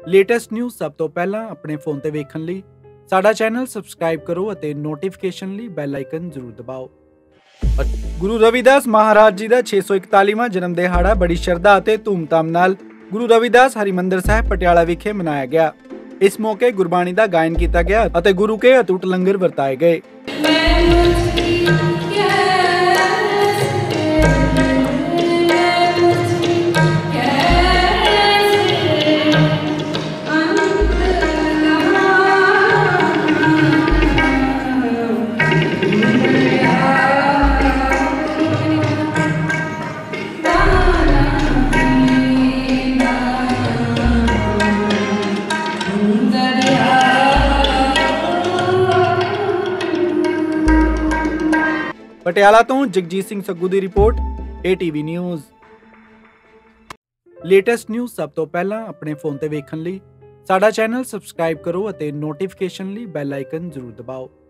Latest news ਸਭ ਤੋਂ ਪਹਿਲਾਂ ਆਪਣੇ ਫੋਨ ਤੇ ਵੇਖਣ ਲਈ ਸਾਡਾ ਚੈਨਲ ਸਬਸਕ੍ਰਾਈਬ ਕਰੋ ਅਤੇ ਨੋਟੀਫਿਕੇਸ਼ਨ ਲਈ ਬੈਲ ਆਈਕਨ ਜ਼ਰੂਰ ਦਬਾਓ। ਗੁਰੂ ਰਵਿਦਾਸ ਮਹਾਰਾਜ ਜੀ ਦਾ 641ਵਾਂ ਜਨਮ ਦਿਹਾੜਾ ਬੜੀ ਸ਼ਰਧਾ ਅਤੇ ਧੂਮਧਾਮ ਨਾਲ ਗੁਰੂ ਰਵਿਦਾਸ ਹਰਿਮੰਦਰ ਸਾਹਿਬ ਪਟਿਆਲਾ ਵਿਖੇ ਮਨਾਇਆ ਗਿਆ। ਇਸ ਮੌਕੇ ਗੁਰਬਾਣੀ ਦਾ ਗਾਇਨ ਕੀਤਾ ਗਿਆ ਅਤੇ ਗੁਰੂ ਕੇ ਅਟੁੱਟ ਲੰਗਰ ਵਰਤਾਏ ਗਏ। ਪਟਿਆਲਾ ਤੋਂ ਜਗਜੀਤ ਸਿੰਘ ਸੱਗੂ ਦੀ report, ATV news. Latest news ਸਭ ਤੋਂ ਪਹਿਲਾਂ ਆਪਣੇ ਫੋਨ ਤੇ ਵੇਖਣ ਲਈ ਸਾਡਾ ਚੈਨਲ ਸਬਸਕ੍ਰਾਈਬ ਕਰੋ ਅਤੇ ਨੋਟੀਫਿਕੇਸ਼ਨ ਲਈ ਬੈਲ ਆਈਕਨ ਜ਼ਰੂਰ ਦਬਾਓ।